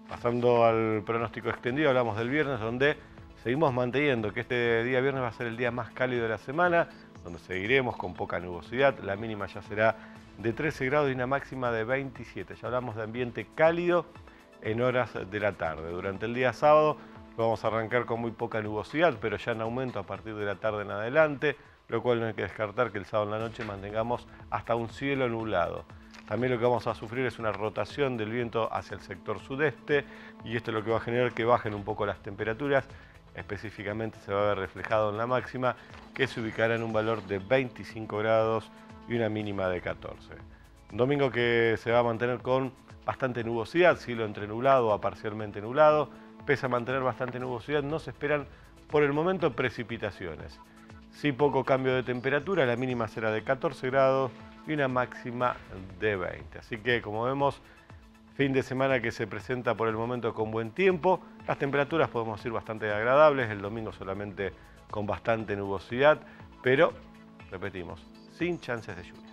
Pasando al pronóstico extendido, hablamos del viernes, donde seguimos manteniendo que este día viernes va a ser el día más cálido de la semana, donde seguiremos con poca nubosidad. La mínima ya será de 13 grados y una máxima de 27. Ya hablamos de ambiente cálido en horas de la tarde. Durante el día sábado vamos a arrancar con muy poca nubosidad, pero ya en aumento a partir de la tarde en adelante, lo cual no hay que descartar que el sábado en la noche mantengamos hasta un cielo nublado. También lo que vamos a sufrir es una rotación del viento hacia el sector sudeste, y esto es lo que va a generar que bajen un poco las temperaturas. Específicamente se va a ver reflejado en la máxima, que se ubicará en un valor de 25 grados y una mínima de 14. Un domingo que se va a mantener con bastante nubosidad, cielo entre nublado a parcialmente nublado. Pese a mantener bastante nubosidad, no se esperan por el momento precipitaciones. Sí, poco cambio de temperatura, la mínima será de 14 grados y una máxima de 20. Así que, como vemos, fin de semana que se presenta por el momento con buen tiempo. Las temperaturas podemos decir bastante agradables, el domingo solamente con bastante nubosidad, pero, repetimos, sin chances de lluvia.